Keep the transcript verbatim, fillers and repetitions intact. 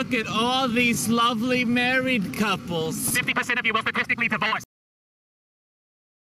look at all these lovely married couples. fifty percent of you will statistically divorce.